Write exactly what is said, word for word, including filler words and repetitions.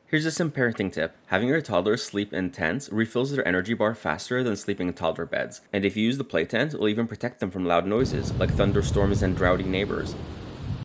Here's a sim parenting tip. Having your toddler sleep in tents refills their energy bar faster than sleeping in toddler beds. And if you use the play tent, it'll even protect them from loud noises, like thunderstorms and rowdy neighbors.